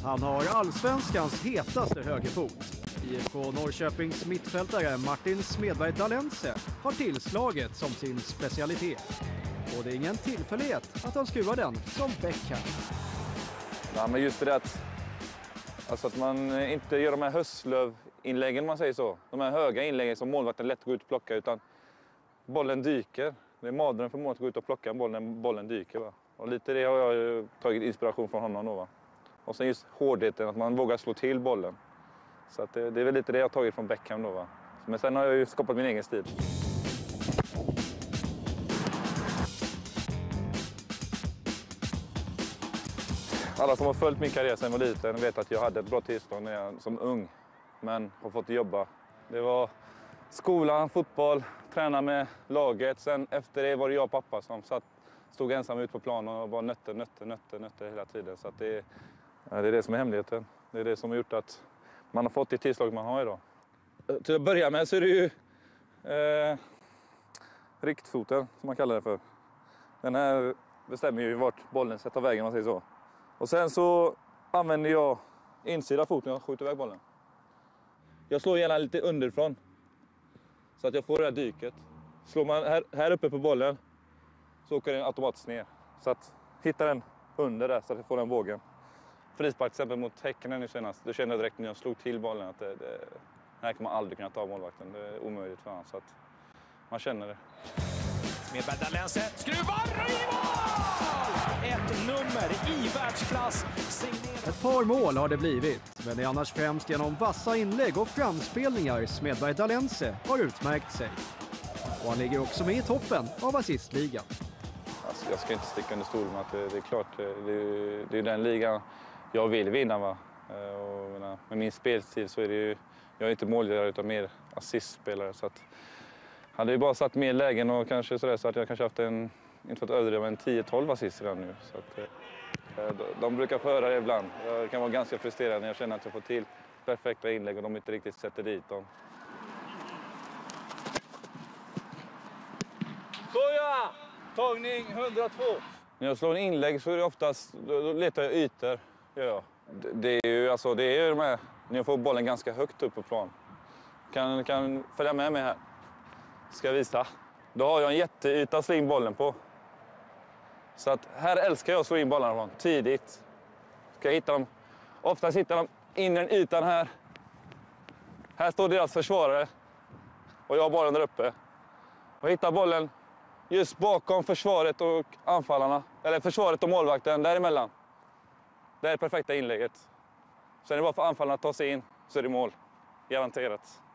att han har allsvenskans hetaste högerfot. IFK Norrköpings mittfältare Martin Smedberg Dalense har tillslaget som sin specialitet. Och det är ingen tillfällighet att han skruvar den som Beckham. Ja, men just det att man inte gör de här höstlöv-inläggen, man säger så. De här höga inläggen som målvakten lätt går ut och plocka, utan bollen dyker. Det är mardröm för målet att gå ut och plocka en boll när bollen dyker. Va? Och lite det har jag tagit inspiration från honom då. Va? Och sen just hårdheten, att man vågar slå till bollen. Så att det är väl lite det jag har tagit från Beckham då. Va? Men sen har jag ju skapat min egen stil. Alla som har följt min karriär sedan jag var liten vet att jag hade ett bra tillstånd när jag som ung. Men har fått jobba. Det var skolan, fotboll, träna med laget. Sen efter det var det jag och pappa som stod ensam ut på planen och bara nötte hela tiden. Så att det är det som är hemligheten. Det är det som har gjort att man har fått det tillslag man har idag. Till att börja med så är det ju riktfoten som man kallar det för. Den här bestämmer ju vart bollen sätter vägen, man säger så. Och sen så använder jag insida foten när jag skjuter iväg bollen. Jag slår gärna lite underifrån så att jag får det här dyket. Slår man här uppe på bollen så åker den automatiskt ner. Så att hitta den under där så att jag får den vågen. Frispark till exempel mot Häcken nu senast. Då kände jag direkt när jag slog till bollen att här kan man aldrig kunna ta målvakten. Det är omöjligt för honom, så att man känner det. Smedberg Dalense skruvar i mål! Ett nummer i världsklass. Ett par mål har det blivit, men det är annars främst genom vassa inlägg och framspelningar Smedberg Dalense har utmärkt sig. Och han ligger också med i toppen av assistligan. Alltså, jag ska inte sticka under stolen att det är klart, det är den ligan jag vill vinna. Va? Och, med min spelstil så är det ju, jag är inte målgörare utan mer assistspelare. Så att, hade jag bara satt mer lägen och kanske så att jag kanske haft inte fått överdriva, men 10-12 assist redan nu. Så att, de brukar få höra det ibland. Jag kan vara ganska frustrerad när jag känner att jag får till perfekta inlägg och de inte riktigt sätter dit dem. Såja! Tagning 102. När jag slår en inlägg så är det oftast, då letar jag ytor. Ja. Det är ju de här, när jag får bollen ganska högt upp på plan. Kan följa med mig här. Ska jag visa. Då har jag en jätteyta att slå in bollen på. Så att här älskar jag att slå in bollarna från tidigt. Ska jag hitta dem. Oftast hittar de in den ytan här. Här står deras försvarare. Och jag har bollen där uppe. Och hittar bollen just bakom försvaret och anfallarna. Eller försvaret och målvakten däremellan. Det är det perfekta inlägget. Sen är det bara för anfallarna att ta sig in så är det mål. Garanterat.